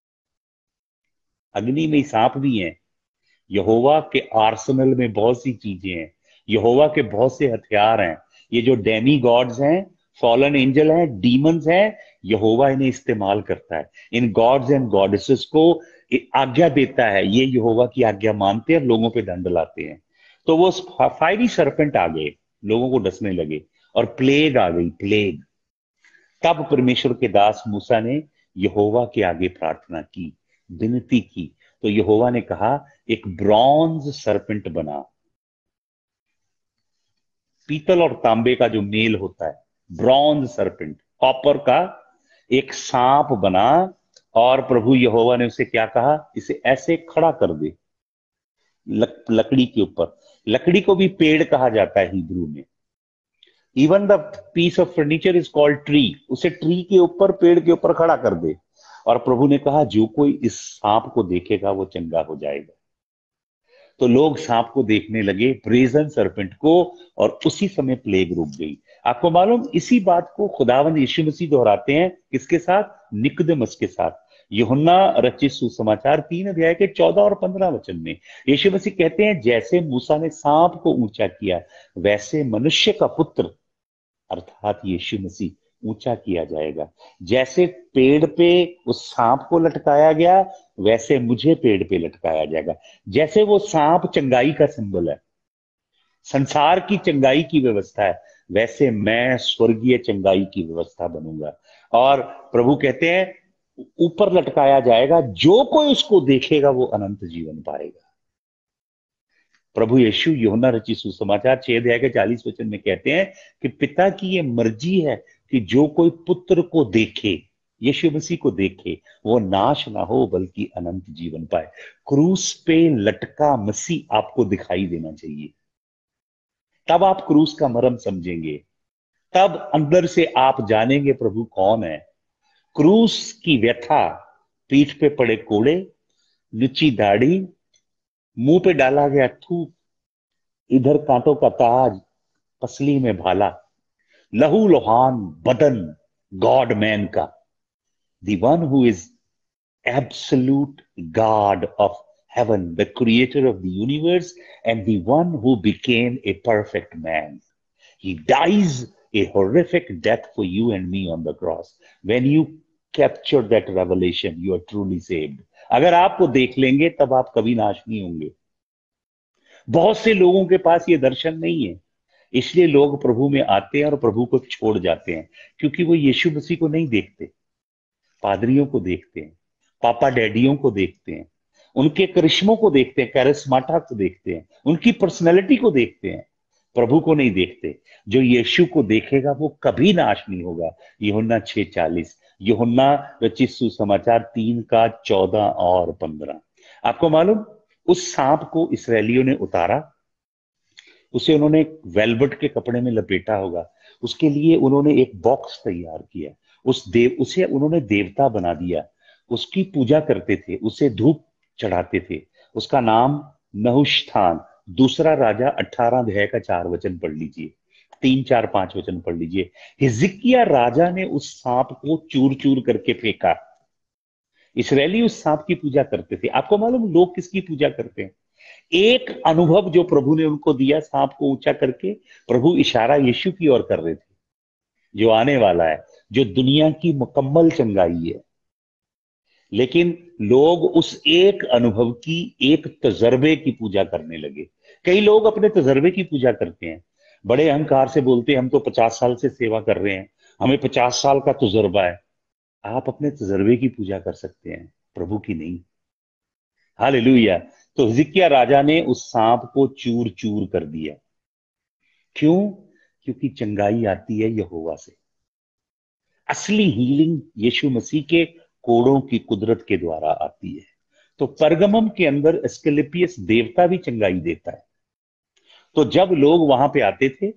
अग्नि में सांप भी हैं। यहोवा के आर्सेनल में बहुत सी चीजें हैं, यहोवा के बहुत से हथियार हैं। ये जो डेमी गॉड्स हैं, फॉलन एंजल हैं, डीमंस हैं, यहोवा इन्हें इस्तेमाल करता है। इन गॉड्स एंड गॉडेसेस को आज्ञा देता है, ये यहोवा की आज्ञा मानते हैं, लोगों पे दंड लाते हैं। तो वो फायरी सरपेंट आ गए, लोगों को डसने लगे, और प्लेग आ गई, प्लेग। तब परमेश्वर के दास मूसा ने यहोवा के आगे प्रार्थना की, विनती की। तो यहोवा ने कहा एक ब्रॉन्ज सर्पेंट बना, पीतल और तांबे का जो मेल होता है, ब्रॉन्ज सर्पेंट, कॉपर का एक सांप बना। और प्रभु यहोवा ने उसे क्या कहा, इसे ऐसे खड़ा कर दे लक, लकड़ी के ऊपर। लकड़ी को भी पेड़ कहा जाता है हिब्रू में। Even the piece of furniture is called tree. उसे ट्री के ऊपर, पेड़ के ऊपर खड़ा कर दे। और प्रभु ने कहा जो कोई इस सांप को देखेगा वो चंगा हो जाएगा। तो लोग सांप को देखने लगे, ब्रेजन सर्पेंट को, और उसी समय प्लेग रुक गई। आपको मालूम, इसी बात को खुदावंद यीशु मसीह दोहराते हैं, किसके साथ? निकुदेमुस के साथ। यूहन्ना रचित सुसमाचार तीन अध्याय के चौदह और पंद्रह वचन में यीशु मसीह कहते हैं, जैसे मूसा ने सांप को ऊंचा किया, वैसे मनुष्य का पुत्र अर्थात यीशु मसीह ऊंचा किया जाएगा। जैसे पेड़ पे उस सांप को लटकाया गया, वैसे मुझे पेड़ पे लटकाया जाएगा। जैसे वो सांप चंगाई का सिंबल है, संसार की चंगाई की व्यवस्था है, वैसे मैं स्वर्गीय चंगाई की व्यवस्था बनूंगा। और प्रभु कहते हैं ऊपर लटकाया जाएगा, जो कोई उसको देखेगा वो अनंत जीवन पाएगा। प्रभु यीशु यूहन्ना रचित सुसमाचार छह अध्याय के चालीस वचन में कहते हैं कि पिता की ये मर्जी है कि जो कोई पुत्र को देखे, यीशु मसीह को देखे, वो नाश ना हो बल्कि अनंत जीवन पाए। क्रूस पे लटका मसीह आपको दिखाई देना चाहिए, तब आप क्रूस का मर्म समझेंगे, तब अंदर से आप जानेंगे प्रभु कौन है। क्रूस की व्यथा, पीठ पे पड़े कोड़े, लुच्ची दाढ़ी, मुंह पे डाला गया थूक, इधर कांटों का ताज, पसली में भाला, लहू लोहान बदन गॉड मैन का, the one who is absolute god of heaven, the creator of the universe, and the one who became a perfect man. He dies a horrific death for you and me on the cross. When you capture that revelation, you are truly saved. अगर आपको देख लेंगे तब आप कभी नाश नहीं होंगे। बहुत से लोगों के पास ये दर्शन नहीं है, इसलिए लोग प्रभु में आते हैं और प्रभु को छोड़ जाते हैं, क्योंकि वो यीशु मसीह को नहीं देखते, पादरियों को देखते हैं, पापा डैडियों को देखते हैं, उनके करिश्मों को देखते हैं, कैरिस्माटा को देखते हैं, उनकी पर्सनैलिटी को देखते हैं, प्रभु को नहीं देखते। जो यीशु को देखेगा वो कभी नाश नहीं होगा। यूहन्ना छह चालीस, यूहन्ना रचित सुसमाचार तीन का चौदह और पंद्रह। आपको मालूम, उस सांप को इसराइलियों ने उतारा, उसे उन्होंने वेलवेट के कपड़े में लपेटा होगा, उसके लिए उन्होंने एक बॉक्स तैयार किया, उस देव उसे उन्होंने देवता बना दिया, उसकी पूजा करते थे, उसे धूप चढ़ाते थे। उसका नाम नहुश्तान। दूसरा राजा अठारह अध्याय का चार वचन पढ़ लीजिए, तीन चार पांच वचन पढ़ लीजिए। हिजकिय्याह राजा ने उस सांप को चूर चूर करके फेंका। इसराइली उस सांप की पूजा करते थे। आपको मालूम लोग किसकी पूजा करते हैं? एक अनुभव जो प्रभु ने उनको दिया सांप को ऊंचा करके, प्रभु इशारा यीशु की ओर कर रहे थे, जो आने वाला है, जो दुनिया की मुकम्मल चंगाई है। लेकिन लोग उस एक अनुभव की, एक तजर्बे की पूजा करने लगे। कई लोग अपने तजर्बे की पूजा करते हैं, बड़े अहंकार से बोलते हैं हम तो पचास साल से सेवा कर रहे हैं, हमें पचास साल का तजुर्बा है। आप अपने तजर्बे की पूजा कर सकते हैं, प्रभु की नहीं। हालेलुया। तो हिजकिय्याह राजा ने उस सांप को चूर चूर कर दिया। क्यों? क्योंकि चंगाई आती है यहोवा से। असली हीलिंग यीशु मसीह के कोड़ों की कुदरत के द्वारा आती है। तो परगमम के अंदर एस्क्लेपियस देवता भी चंगाई देता है। तो जब लोग वहां पे आते थे,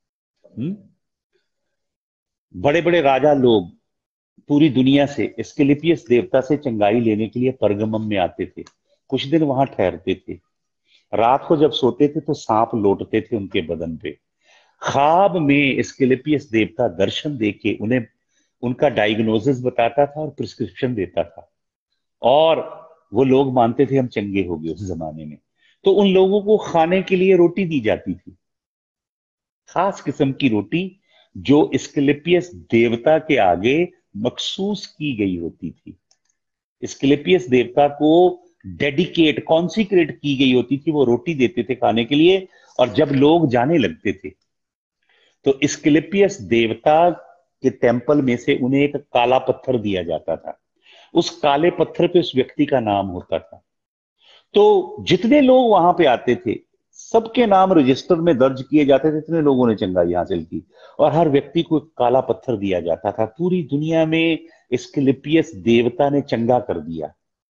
बड़े बड़े राजा लोग पूरी दुनिया से एस्क्लेपियस देवता से चंगाई लेने के लिए परगमम में आते थे, कुछ दिन वहां ठहरते थे। रात को जब सोते थे तो सांप लौटते थे उनके बदन पे। ख्वाब में एस्क्लेपियस देवता दर्शन देके उन्हें उनका डायग्नोसिस बताता था और प्रिस्क्रिप्शन देता था, और वो लोग मानते थे हम चंगे हो गए। उस जमाने में तो उन लोगों को खाने के लिए रोटी दी जाती थी, खास किस्म की रोटी जो एस्क्लेपियस देवता के आगे मखसूस की गई होती थी। एस्क्लेपियस देवता को डेडिकेट, कॉन्सिक्रेट की गई होती थी, वो रोटी देते थे खाने के लिए। और जब लोग जाने लगते थे तो एस्क्लेपियस देवता के टेम्पल में से उन्हें एक काला पत्थर दिया जाता था। उस काले पत्थर पे उस व्यक्ति का नाम होता था। तो जितने लोग वहां पे आते थे सबके नाम रजिस्टर में दर्ज किए जाते थे, इतने लोगों ने चंगाई हासिल की। और हर व्यक्ति को एक काला पत्थर दिया जाता था। पूरी दुनिया में एस्क्लेपियस देवता ने चंगा कर दिया,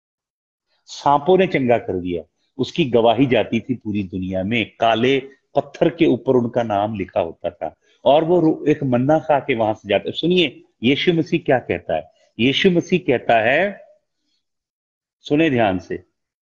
सांपों ने चंगा कर दिया, उसकी गवाही जाती थी पूरी दुनिया में। काले पत्थर के ऊपर उनका नाम लिखा होता था और वो एक मन्ना खा के वहां से जाते। सुनिए यीशु मसीह क्या कहता है। यीशु मसीह कहता है, सुने ध्यान से,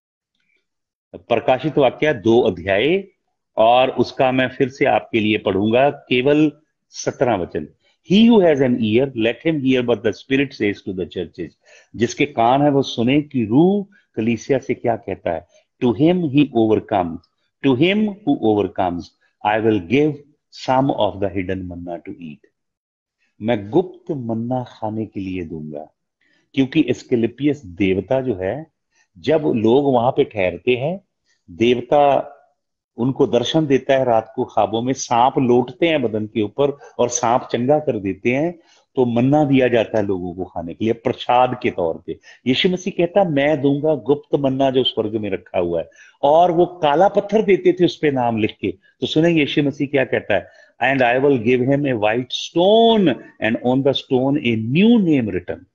प्रकाशित वाक्य दो अध्याय और उसका मैं फिर से आपके लिए पढ़ूंगा, केवल सत्रह वचन। He who has an ear, let him hear what the Spirit says to the churches. जिसके कान है वो सुने कि रूह कलीसिया से क्या कहता है। To him he overcomes, to him who overcomes, I will give some of the hidden manna to eat. मैं गुप्त मन्ना खाने के लिए दूंगा। क्योंकि एस्क्लेपियस देवता जो है, जब लोग वहां पे ठहरते हैं, देवता उनको दर्शन देता है रात को ख्वाबों में, सांप लौटते हैं बदन के ऊपर और सांप चंगा कर देते हैं, तो मन्ना दिया जाता है लोगों को खाने के लिए प्रसाद के तौर पे। यीशु मसीह कहता है मैं दूंगा गुप्त मन्ना जो स्वर्ग में रखा हुआ है। और वो काला पत्थर देते थे उस पे नाम लिख के। तो सुने यीशु मसीह क्या कहता है, and I will give him a white stone and on the stone a new name written.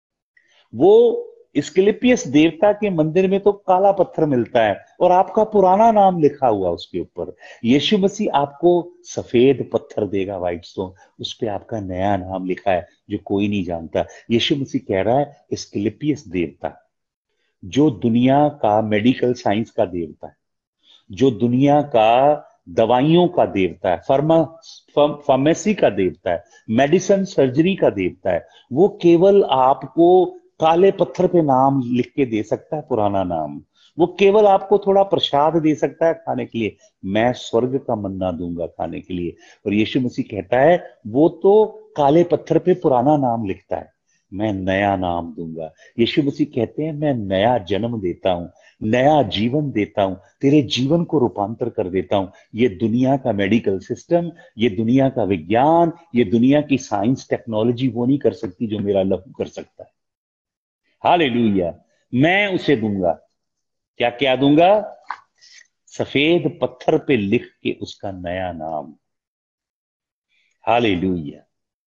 वो एस्क्लेपियस देवता के मंदिर में तो काला पत्थर मिलता है और आपका पुराना नाम लिखा हुआ उसके ऊपर। यीशु मसीह आपको सफेद पत्थर देगा, व्हाइट स्टोन, उस पे आपका नया नाम लिखा है जो कोई नहीं जानता। यीशु मसीह कह रहा है एस्क्लेपियस देवता जो दुनिया का मेडिकल साइंस का देवता है, जो दुनिया का दवाइयों का देवता है, फार्मा फार्मेसी का देवता है, मेडिसिन सर्जरी का देवता है, वो केवल आपको काले पत्थर पे नाम लिख के दे सकता है, पुराना नाम। वो केवल आपको थोड़ा प्रसाद दे सकता है खाने के लिए। मैं स्वर्ग का मन्ना दूंगा खाने के लिए। और यीशु मसीह कहता है वो तो काले पत्थर पे पुराना नाम लिखता है, मैं नया नाम दूंगा। यीशु मसीह कहते हैं मैं नया जन्म देता हूं, नया जीवन देता हूं, तेरे जीवन को रूपांतर कर देता हूं। ये दुनिया का मेडिकल सिस्टम, ये दुनिया का विज्ञान, ये दुनिया की साइंस टेक्नोलॉजी वो नहीं कर सकती जो मेरा लहू कर सकता है। हालेलुया। मैं उसे दूंगा, क्या क्या दूंगा, सफेद पत्थर पे लिख के उसका नया नाम। हालेलुया।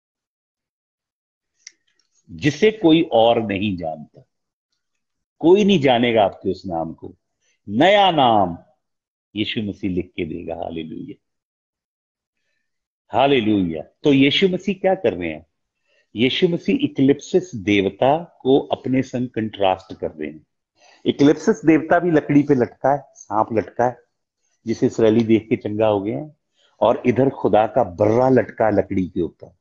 जिसे कोई और नहीं जानता, कोई नहीं जानेगा आपके उस नाम को। नया नाम यीशु मसीह लिख के देगा। Hallelujah, hallelujah. तो यीशु मसीह क्या कर रहे हैं, यीशु मसीह इक्लिप्सिस देवता को अपने संग कंट्रास्ट कर रहे हैं। इक्लिप्सिस देवता भी लकड़ी पे लटका है, सांप लटका है जिसे इसराइली देख के चंगा हो गए हैं, और इधर खुदा का बर्रा लटका है लकड़ी के ऊपर,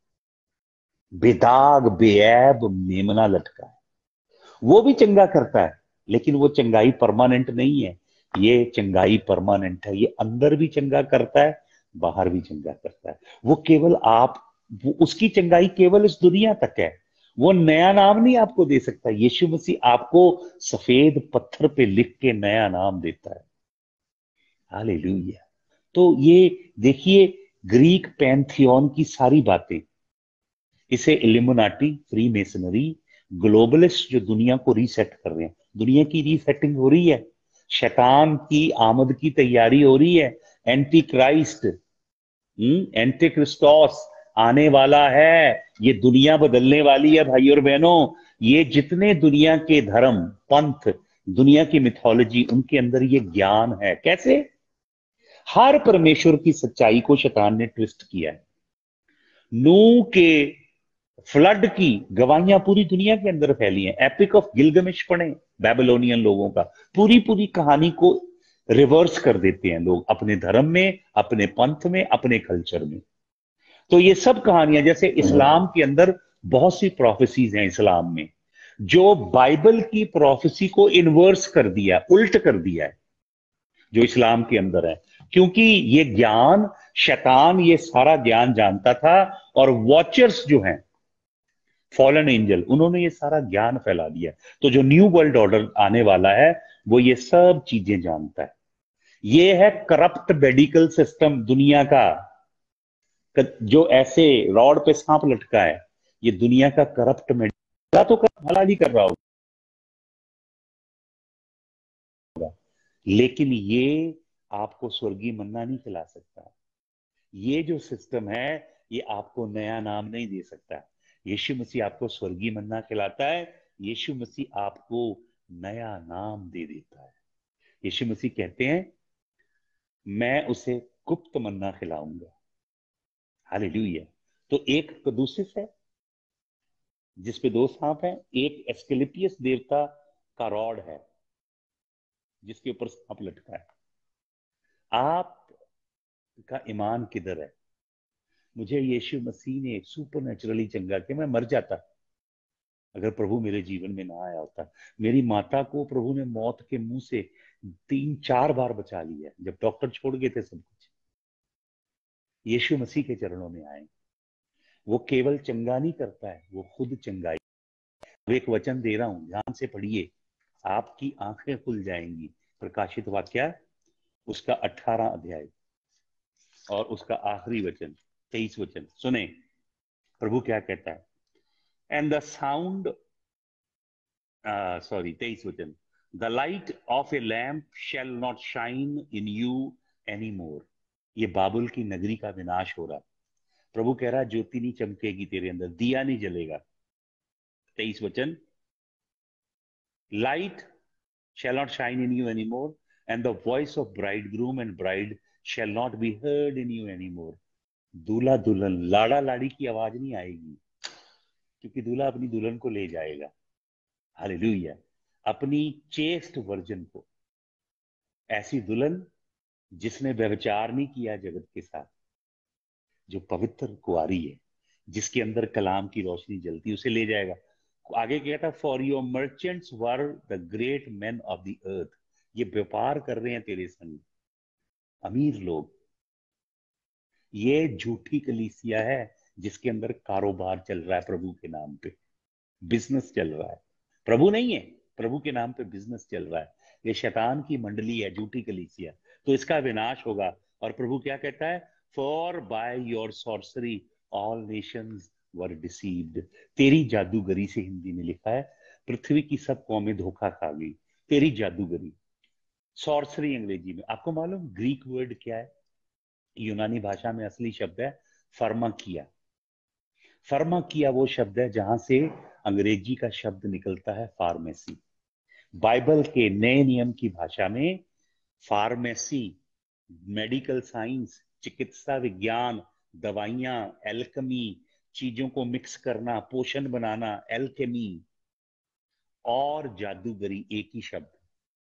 बेदाग बेऐब मेमना लटका है। वो भी चंगा करता है, लेकिन वो चंगाई परमानेंट नहीं है। ये चंगाई परमानेंट है। ये अंदर भी चंगा करता है, बाहर भी चंगा करता है। वो केवल आप वो उसकी चंगाई केवल इस दुनिया तक है। वो नया नाम नहीं आपको दे सकता। यीशु मसीह आपको सफेद पत्थर पे लिख के नया नाम देता है। हालेलुया। तो ये देखिए ग्रीक पैंथियन की सारी बातें, इसे इल्यूमिनाटी, फ्री मेसनरी, ग्लोबलिस्ट जो दुनिया को रीसेट कर रहे हैं, दुनिया की रीसेटिंग हो रही है, शैतान की आमद की तैयारी हो रही है। एंटी क्राइस्ट, एंटी क्रिस्टोस आने वाला है। ये दुनिया बदलने वाली है भाई और बहनों। ये जितने दुनिया के धर्म, पंथ, दुनिया की मिथोलॉजी, उनके अंदर ये ज्ञान है। कैसे? हर परमेश्वर की सच्चाई को शैतान ने ट्विस्ट किया है। नूह के फ्लड की गवाहियां पूरी दुनिया के अंदर फैली हैं। एपिक ऑफ गिलगमेश पढ़ें, बैबिलोनियन लोगों का, पूरी पूरी कहानी को रिवर्स कर देते हैं लोग अपने धर्म में, अपने पंथ में, अपने कल्चर में। तो ये सब कहानियां, जैसे इस्लाम के अंदर बहुत सी प्रोफेसीज हैं इस्लाम में, जो बाइबल की प्रोफेसी को इन्वर्स कर दिया, उल्ट कर दिया है, जो इस्लाम के अंदर है। क्योंकि ये ज्ञान, शैतान ये सारा ज्ञान जानता था, और वॉचर्स जो हैं, फॉलन एंजल, उन्होंने ये सारा ज्ञान फैला दिया। तो जो न्यू वर्ल्ड ऑर्डर आने वाला है वो ये सब चीजें जानता है। ये है करप्ट मेडिकल सिस्टम दुनिया का, जो ऐसे रॉड पे सांप लटका है, ये दुनिया का करप्ट मेडिकल तो कर, हलाल ही कर रहा होगा, लेकिन ये आपको स्वर्गीय मन्ना नहीं खिला सकता। ये जो सिस्टम है ये आपको नया नाम नहीं दे सकता। यीशु मसीह आपको स्वर्गीय मन्ना खिलाता है, यीशु मसीह आपको नया नाम दे देता है। यीशु मसीह कहते हैं मैं उसे गुप्त मन्ना खिलाऊंगा। हालेलुया। तो एक कदूसिस है जिसपे दो सांप हैं, एक एस्केलेपियस देवता का रॉड है जिसके ऊपर सांप लटका है। आपका ईमान किधर है? मुझे यीशु मसीह ने सुपर नेचुरली चंगा किया, मैं मर जाता अगर प्रभु मेरे जीवन में ना आया होता। मेरी माता को प्रभु ने मौत के मुंह से तीन चार बार बचा लिया जब डॉक्टर छोड़ गए थे सब कुछ। यीशु मसीह के चरणों में आए। वो केवल चंगा नहीं करता है, वो खुद चंगाई। एक वचन दे रहा हूं, ध्यान से पढ़िए, आपकी आंखें खुल जाएंगी। प्रकाशित वाक्य उसका अठारह अध्याय और उसका आखिरी वचन तेईस वचन सुने, प्रभु क्या कहता है। एंड द साउंड सॉरी तेईस वचन, the light of a lamp shall not shine in you any more. ये बाबुल की नगरी का विनाश हो रहा। प्रभु कह रहा है ज्योति नहीं चमकेगी तेरे अंदर, दिया नहीं जलेगा। तेईस वचन, light shall not shine in you anymore, and the voice of bridegroom and bride shall not be heard in you anymore. दूल्हा दुल्हन लाड़ा लाड़ी की आवाज नहीं आएगी, क्योंकि दूल्हा अपनी दुल्हन को ले जाएगा। हालेलुया। अपनी चेस्ट वर्जन को, ऐसी दुल्हन जिसने व्यभिचार नहीं किया जगत के साथ, जो पवित्र कुआरी है, जिसके अंदर कलाम की रोशनी जलती, उसे ले जाएगा। आगे क्या था, for your merchants were the great man of the earth. ये व्यापार कर रहे हैं तेरे संग अमीर लोग। ये झूठी कलीसिया है जिसके अंदर कारोबार चल रहा है, प्रभु के नाम पे बिजनेस चल रहा है। प्रभु नहीं है, प्रभु के नाम पे बिजनेस चल रहा है। ये शैतान की मंडली है, झूठी कलीसिया। तो इसका विनाश होगा। और प्रभु क्या कहता है, for by your sorcery all nations were deceived. तेरी जादूगरी से, हिंदी में लिखा है, पृथ्वी की सब कौमें धोखा खा गई। तेरी जादूगरी, सॉर्सरी अंग्रेजी में। आपको मालूम ग्रीक वर्ड क्या है? यूनानी भाषा में असली शब्द है फर्माकिया। फर्माकिया वो शब्द है जहां से अंग्रेजी का शब्द निकलता है फार्मेसी। बाइबल के नए नियम की भाषा में फार्मेसी, मेडिकल साइंस, चिकित्सा विज्ञान, दवाइयां, एल्केमी, चीजों को मिक्स करना, पोषण बनाना, एल्केमी, और जादूगरी एक ही शब्द।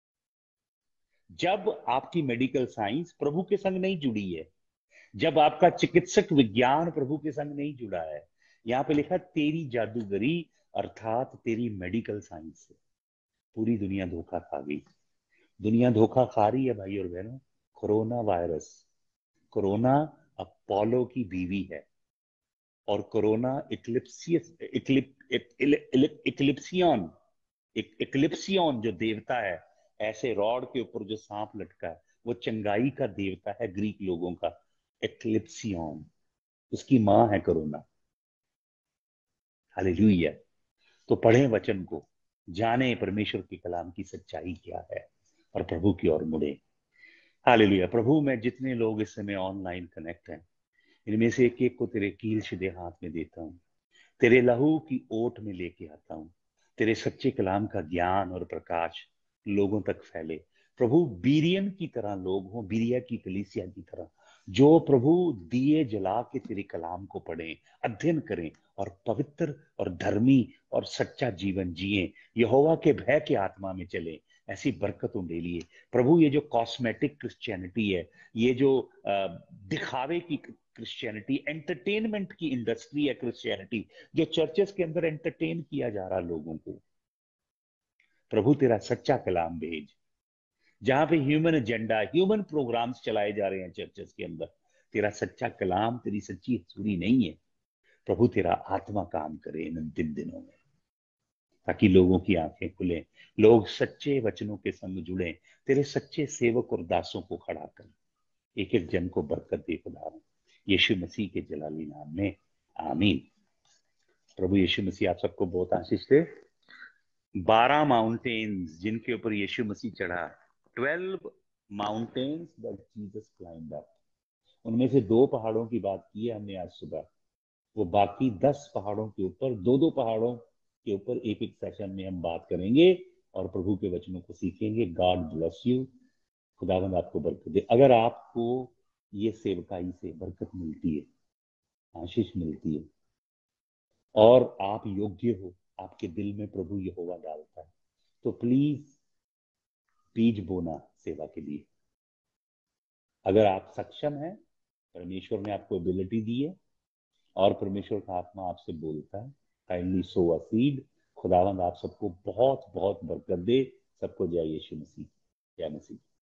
जब आपकी मेडिकल साइंस प्रभु के संग नहीं जुड़ी है, जब आपका चिकित्सक विज्ञान प्रभु के संग नहीं जुड़ा है, यहां पे लिखा तेरी जादूगरी अर्थात तेरी मेडिकल साइंस से पूरी दुनिया धोखा खा गई। दुनिया धोखा खा रही है भाई और बहनों। कोरोना वायरस, कोरोना अपोलो की बीवी है, और कोरोना इक्लिप्सियस इक्लिप इक्लिप्सियन इक्लिप्सियन जो देवता है, ऐसे रॉड के ऊपर जो सांप लटका है, वो चंगाई का देवता है ग्रीक लोगों का, एक्लिप्सियन। उसकी मां है कोरोना। हालेलुया। तो पढ़े वचन को, जाने परमेश्वर के कलाम की सच्चाई क्या है, और प्रभु की ओर मुड़े। हालेलुया। प्रभु, मैं जितने लोग इस समय ऑनलाइन कनेक्ट हैं, इनमें से एक एक को तेरे कील सीधे हाथ में देता हूं, तेरे लहू की ओट में लेके आता हूं। तेरे सच्चे कलाम का ज्ञान और प्रकाश लोगों तक फैले। प्रभु, बीरियन की तरह लोग हों, बीरिया की कलीसिया की तरह, जो प्रभु दिए जला के तेरे कलाम को पढ़ें, अध्ययन करें, और पवित्र और धर्मी और सच्चा जीवन जिए, यहोवा के भय के आत्मा में चले। ऐसी बरकत उनके लिए प्रभु। ये जो कॉस्मेटिक क्रिश्चियनिटी है, ये जो आ, दिखावे की क्रिश्चियनिटी, एंटरटेनमेंट की इंडस्ट्री है क्रिश्चियनिटी, जो चर्चेस के अंदर एंटरटेन किया जा रहा लोगों को, प्रभु तेरा सच्चा कलाम भेज। जहां पे ह्यूमन एजेंडा, ह्यूमन प्रोग्राम्स चलाए जा रहे हैं चर्चेस के अंदर, तेरा सच्चा कलाम, तेरी सच्ची हजूरी नहीं है। प्रभु तेरा आत्मा काम करे इन अंतिम दिनों में, ताकि लोगों की आंखें खुले, लोग सच्चे वचनों के संग जुड़े, तेरे सच्चे सेवक और दासों को खड़ा कर, एक एक जन को बरकत दे खुदा, यीशु मसीह के जलाली नाम में, आमीन। प्रभु यीशु मसीह आप सबको बहुत आशीष दे। बारह माउंटेन्स जिनके ऊपर यीशु मसीह चढ़ा, twelve mountains that Jesus climbed up, उनमें से दो पहाड़ों की बात की है हमने आज सुबह। वो बाकी दस पहाड़ों के ऊपर, दो दो पहाड़ों के ऊपर एक एक सेशन में हम बात करेंगे और प्रभु के वचनों को सीखेंगे। God bless you. खुदावंद आपको बरकत दे। अगर आपको ये सेवकाई से बरकत मिलती है, आशीष मिलती है, और आप योग्य हो, आपके दिल में प्रभु यहोवा डालता है, तो प्लीज बीज बोना सेवा के लिए। अगर आप सक्षम हैं, परमेश्वर ने आपको एबिलिटी दी है और परमेश्वर का आत्मा आपसे बोलता है, काइंडली सो अ सीड। खुदावंद आप सबको बहुत बहुत बरकत दे। सबको जय यीशु मसीह। जय मसीह।